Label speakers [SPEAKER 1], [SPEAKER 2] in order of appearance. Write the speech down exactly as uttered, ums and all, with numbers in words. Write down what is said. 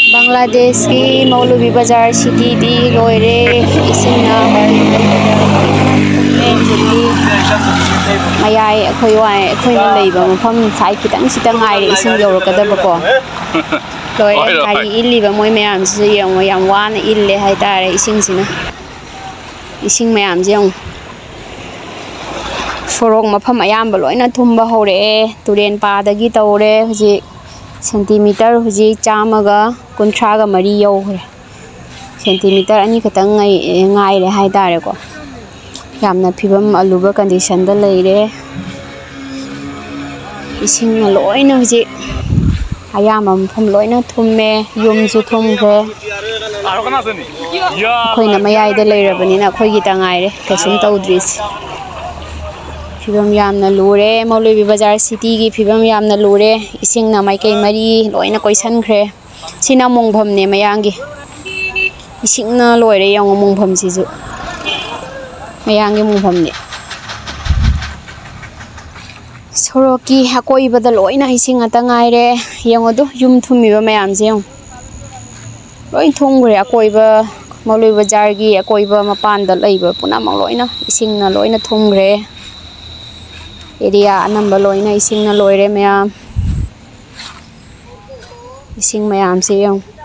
[SPEAKER 1] Bangladesh ki Maulubi Bazar city di loire isingna mayai khoi wai khoi na leiba mafam sai kitang sitang ai ising yorokadaba ko loire hari illi ba moi mayam su yong yam wan ille hai tare ising sina ising mayam jong sorok mafam ayam ba loina thumba hore turen pa dagi tawre huji centimeter huji chamaga kunthraga mari yowre centimeter ani khatang ngai ngai re hai tare ko yamna fibam aluba condition da leire ising na loina huji ayama mafam loina thumme yum su thumre khoina mayai da leirabani na khoi gi tangai re kasum tawdris fibam yamna lure Maulubi Bazar city gi fibam yamna lure ising na mai kai mari loina koisan khre sina mongpham ne mayangi ising na loire yang mongpham si ju mayangi mongpham ne soroki hakoi bada loina ising ata ngai re yang odu yum thumi ba mayam je yang loi thongre akoi ba Maulubi Bazar gi akoi ba mapan da leiba puna mang loina ising na loina thongre area anamba loina ising na loire mayam ising mayam se yang